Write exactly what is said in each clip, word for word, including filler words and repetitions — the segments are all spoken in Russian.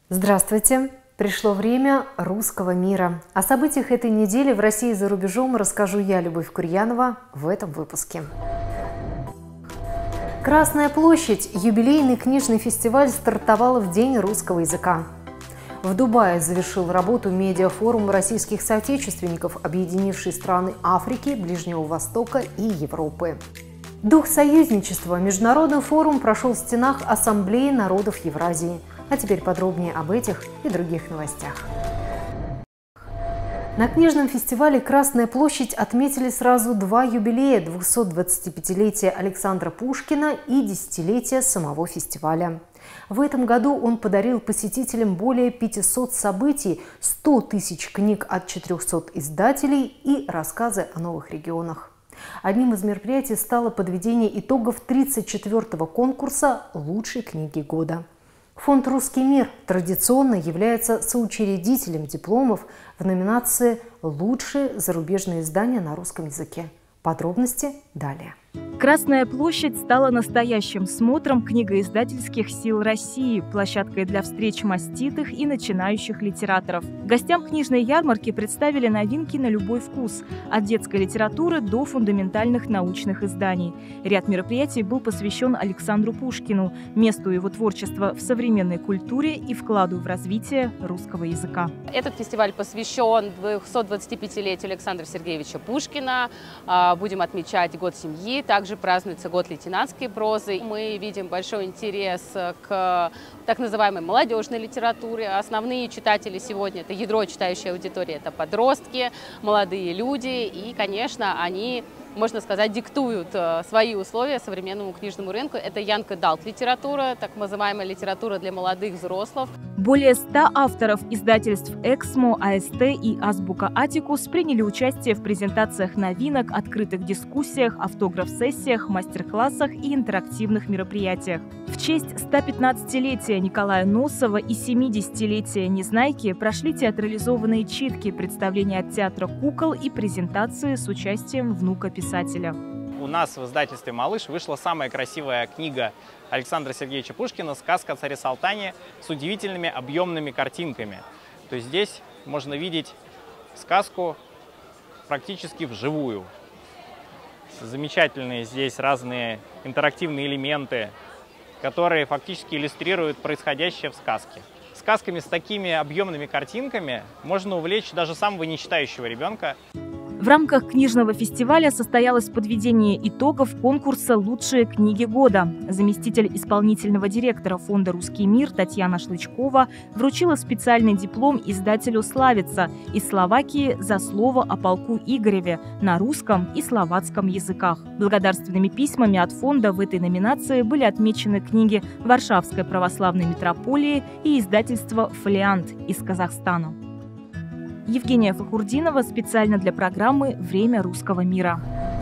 Здравствуйте! Пришло время русского мира. О событиях этой недели в России и за рубежом расскажу я, Любовь Курьянова, в этом выпуске. Красная площадь. Юбилейный книжный фестиваль стартовал в День русского языка. В Дубае завершил работу медиафорум российских соотечественников, объединивший страны Африки, Ближнего Востока и Европы. Дух союзничества. Международный форум прошел в стенах Ассамблеи народов Евразии. А теперь подробнее об этих и других новостях. На книжном фестивале «Красная площадь» отметили сразу два юбилея – двухсотдвадцатипятилетие Александра Пушкина и десятилетие самого фестиваля. В этом году он подарил посетителям более пятисот событий, сто тысяч книг от четырехсот издателей и рассказы о новых регионах. Одним из мероприятий стало подведение итогов тридцать четвёртого конкурса «Лучшей книги года». Фонд «Русский мир» традиционно является соучредителем дипломов в номинации «Лучшие зарубежные издания на русском языке». Подробности далее. Красная площадь стала настоящим смотром книгоиздательских сил России, площадкой для встреч маститых и начинающих литераторов. Гостям книжной ярмарки представили новинки на любой вкус, от детской литературы до фундаментальных научных изданий. Ряд мероприятий был посвящен Александру Пушкину, месту его творчества в современной культуре и вкладу в развитие русского языка. Этот фестиваль посвящен двухсотдвадцатипятилетию Александра Сергеевича Пушкина. Будем отмечать год семьи. Также празднуется год лейтенантской прозы. Мы видим большой интерес к так называемой молодежной литературе. Основные читатели сегодня – это ядро читающей аудитории, это подростки, молодые люди. И, конечно, они, можно сказать, диктуют свои условия современному книжному рынку. Это Young Adult литература, так называемая литература для молодых взрослых. Более ста авторов издательств «Эксмо», АСТ и «Азбука Атикус» приняли участие в презентациях новинок, открытых дискуссиях, автограф-сессиях, мастер-классах и интерактивных мероприятиях. В честь стопятнадцатилетия Николая Носова и семидесятилетия Незнайки прошли театрализованные читки, представления от театра кукол и презентации с участием внука писателя. У нас в издательстве «Малыш» вышла самая красивая книга Александра Сергеевича Пушкина «Сказка о царе Салтане» с удивительными объемными картинками. То есть здесь можно видеть сказку практически вживую. Замечательные здесь разные интерактивные элементы, которые фактически иллюстрируют происходящее в сказке. Сказками с такими объемными картинками можно увлечь даже самого нечитающего ребенка. В рамках книжного фестиваля состоялось подведение итогов конкурса «Лучшие книги года». Заместитель исполнительного директора фонда «Русский мир» Татьяна Шлычкова вручила специальный диплом издателю «Славица» из Словакии за слово о полку Игореве на русском и словацком языках. Благодарственными письмами от фонда в этой номинации были отмечены книги Варшавской православной митрополии и издательства «Фолиант» из Казахстана. Евгения Фахурдинова специально для программы «Время русского мира».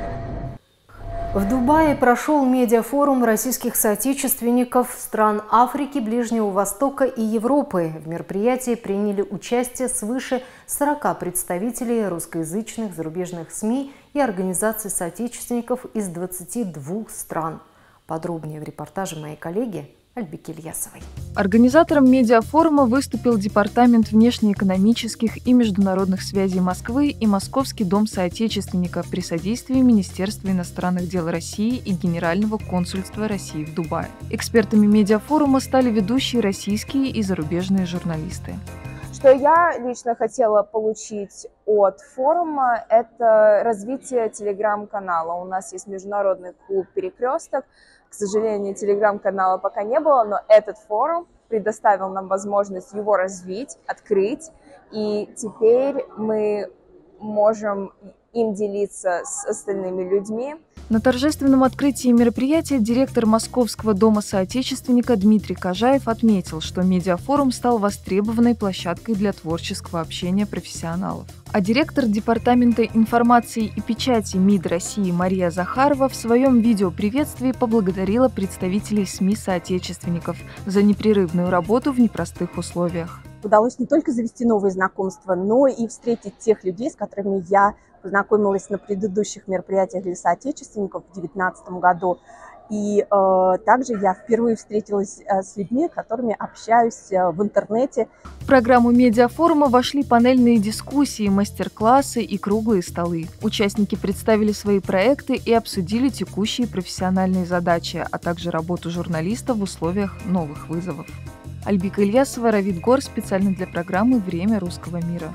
В Дубае прошел медиафорум российских соотечественников стран Африки, Ближнего Востока и Европы. В мероприятии приняли участие свыше сорока представителей русскоязычных зарубежных СМИ и организаций соотечественников из двадцати двух стран. Подробнее в репортаже моей коллеги Альбики Ильясовой. Организатором медиафорума выступил Департамент внешнеэкономических и международных связей Москвы и Московский дом соотечественника при содействии Министерства иностранных дел России и Генерального консульства России в Дубае. Экспертами медиафорума стали ведущие российские и зарубежные журналисты. Что я лично хотела получить от форума – это развитие телеграм-канала. У нас есть международный клуб «Перекресток». К сожалению, телеграм-канала пока не было, но этот форум предоставил нам возможность его развить, открыть. И теперь мы можем им делиться с остальными людьми. На торжественном открытии мероприятия директор Московского дома соотечественника Дмитрий Кожаев отметил, что медиафорум стал востребованной площадкой для творческого общения профессионалов. А директор Департамента информации и печати МИД России Мария Захарова в своем видеоприветствии поблагодарила представителей СМИ соотечественников за непрерывную работу в непростых условиях. Удалось не только завести новые знакомства, но и встретить тех людей, с которыми я познакомилась на предыдущих мероприятиях для соотечественников в две тысячи девятнадцатом году. И э, также я впервые встретилась э, с людьми, с которыми общаюсь э, в интернете. В программу медиафорума вошли панельные дискуссии, мастер-классы и круглые столы. Участники представили свои проекты и обсудили текущие профессиональные задачи, а также работу журналистов в условиях новых вызовов. Альбика Ильясова, Равид Гор, специально для программы «Время русского мира».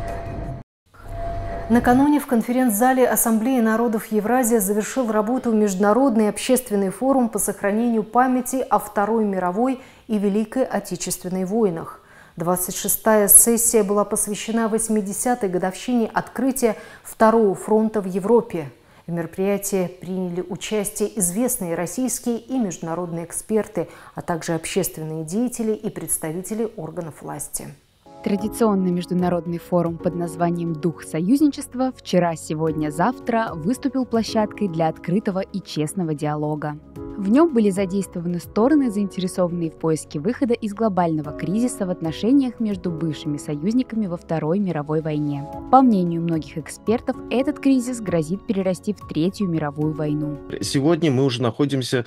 Накануне в конференц-зале Ассамблеи народов Евразии завершил работу Международный общественный форум по сохранению памяти о Второй мировой и Великой Отечественной войнах. двадцать шестая сессия была посвящена восьмидесятой годовщине открытия Второго фронта в Европе. В мероприятии приняли участие известные российские и международные эксперты, а также общественные деятели и представители органов власти. Традиционный международный форум под названием «Дух союзничества» вчера, сегодня, завтра выступил площадкой для открытого и честного диалога. В нем были задействованы стороны, заинтересованные в поиске выхода из глобального кризиса в отношениях между бывшими союзниками во Второй мировой войне. По мнению многих экспертов, этот кризис грозит перерасти в Третью мировую войну. Сегодня мы уже находимся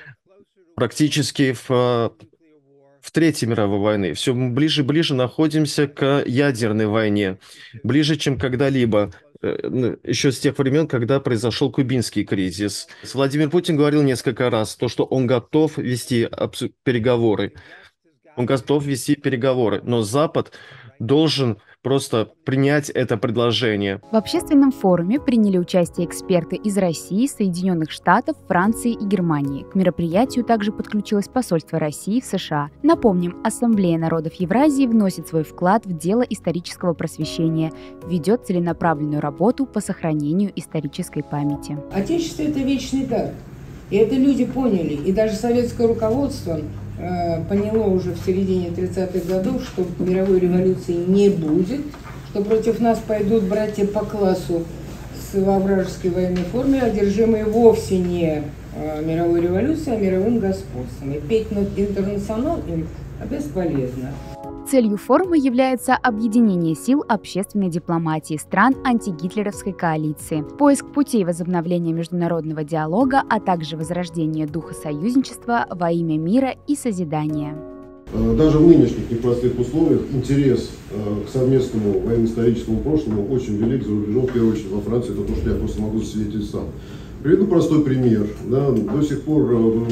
практически в... в Третьей мировой войне. Все ближе и ближе находимся к ядерной войне. Ближе, чем когда-либо. Еще с тех времен, когда произошел кубинский кризис. Владимир Путин говорил несколько раз, то, что он готов вести переговоры. Он готов вести переговоры. Но Запад должен просто принять это предложение. В общественном форуме приняли участие эксперты из России, Соединенных Штатов, Франции и Германии. К мероприятию также подключилось посольство России в США. Напомним, Ассамблея народов Евразии вносит свой вклад в дело исторического просвещения, ведет целенаправленную работу по сохранению исторической памяти. Отечество – это вечный дар. И это люди поняли. И даже советское руководство поняло уже в середине тридцатых годов, что мировой революции не будет, что против нас пойдут братья по классу во вражеской военной форме, одержимые вовсе не мировой революцией, а мировым господством. И петь на интернационал им бесполезно. Целью форума является объединение сил общественной дипломатии стран антигитлеровской коалиции, поиск путей возобновления международного диалога, а также возрождение духа союзничества во имя мира и созидания. Даже в нынешних непростых условиях интерес к совместному военно-историческому прошлому очень велик за рубежом, в первую очередь во Франции, это то, что я просто могу засвидетельствовать сам. Приведу простой пример. Да, до сих пор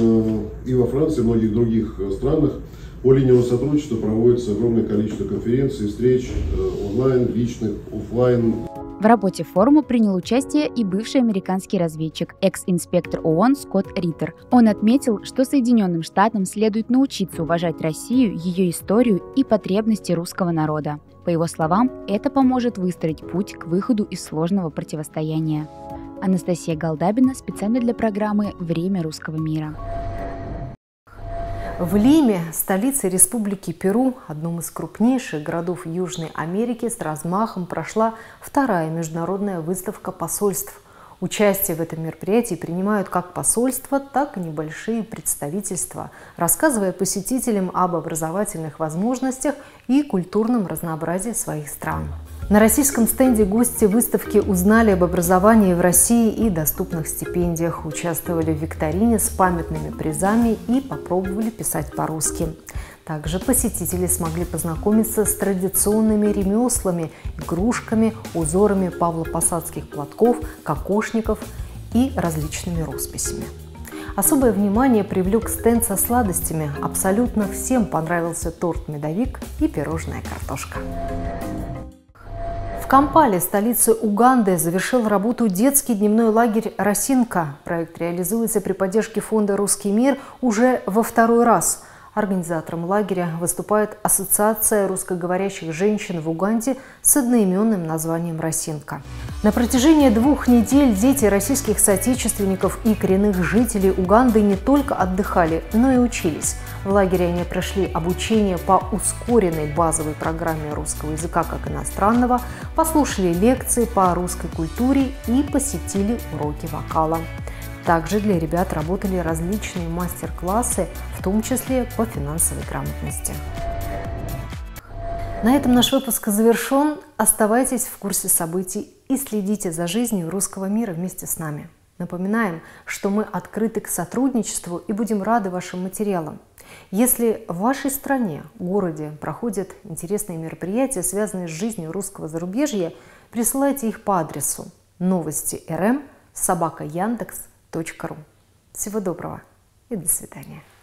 и во Франции, и в многих других странах по линии сотрудничества проводится огромное количество конференций, встреч онлайн, личных, офлайн. В работе форума принял участие и бывший американский разведчик, экс-инспектор ООН Скотт Риттер. Он отметил, что Соединенным Штатам следует научиться уважать Россию, ее историю и потребности русского народа. По его словам, это поможет выстроить путь к выходу из сложного противостояния. Анастасия Голдабина специально для программы «Время русского мира». В Лиме, столице Республики Перу, одном из крупнейших городов Южной Америки, с размахом прошла вторая международная выставка посольств. Участие в этом мероприятии принимают как посольства, так и небольшие представительства, рассказывая посетителям об образовательных возможностях и культурном разнообразии своих стран. На российском стенде гости выставки узнали об образовании в России и доступных стипендиях, участвовали в викторине с памятными призами и попробовали писать по-русски. Также посетители смогли познакомиться с традиционными ремеслами, игрушками, узорами павлопосадских платков, кокошников и различными росписями. Особое внимание привлек стенд со сладостями. Абсолютно всем понравился торт-медовик и пирожная картошка. В Кампале, столице Уганды, завершил работу детский дневной лагерь «Росинка». Проект реализуется при поддержке фонда «Русский мир» уже во второй раз. Организатором лагеря выступает Ассоциация русскоговорящих женщин в Уганде с одноименным названием «Росинка». На протяжении двух недель дети российских соотечественников и коренных жителей Уганды не только отдыхали, но и учились. В лагере они прошли обучение по ускоренной базовой программе русского языка как иностранного, послушали лекции по русской культуре и посетили уроки вокала. Также для ребят работали различные мастер-классы, в том числе по финансовой грамотности. На этом наш выпуск завершен. Оставайтесь в курсе событий и следите за жизнью русского мира вместе с нами. Напоминаем, что мы открыты к сотрудничеству и будем рады вашим материалам. Если в вашей стране, городе проходят интересные мероприятия, связанные с жизнью русского зарубежья, присылайте их по адресу новости точка эр эм собака яндекс точка ру. Всего доброго и до свидания.